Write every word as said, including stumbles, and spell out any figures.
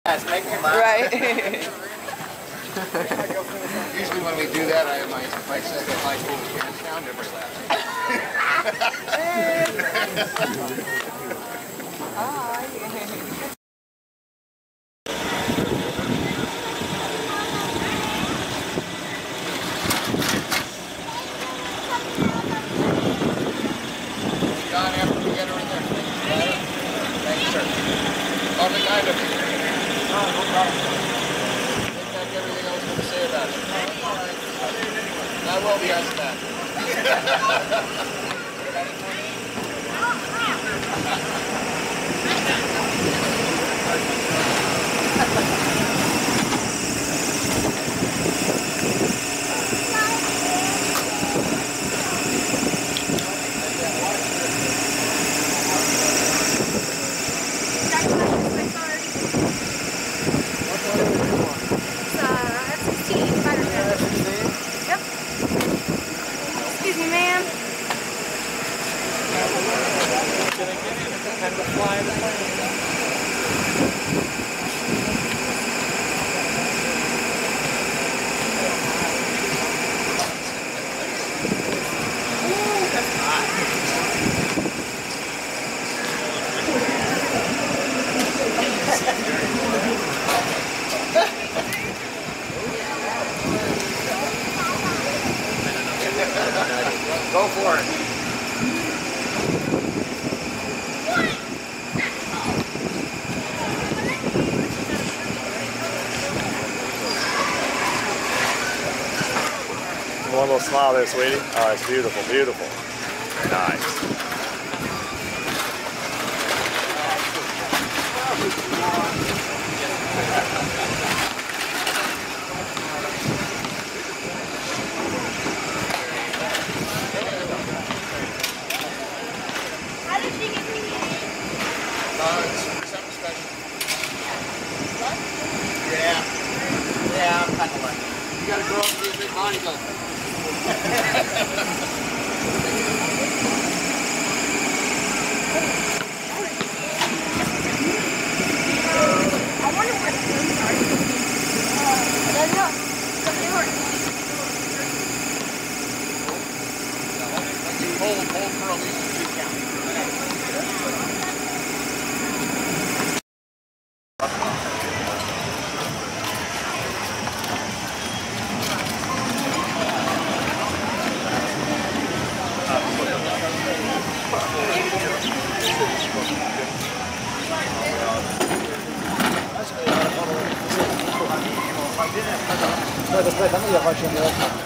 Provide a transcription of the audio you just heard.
Yes, make me laugh. Right. Usually when we do that, I have my, my second high school hands down, everybody laughs. John, after we get her in there, thank you, sir. Oh, the guy that oh, no problem. Take back everything I was going to say about it. I will be on that. Excuse me, ma'am. Go for it. One little smile there, sweetie. Oh, it's beautiful, beautiful. Nice. How did she get me? Uh, it's something special. What? Yeah. Yeah, I'm kind of like it. You gotta grow up and be a big bodybuilder. I wonder where the food are. I don't know. Hold, hold for at least two counts. Poi aspetta, io faccio il mio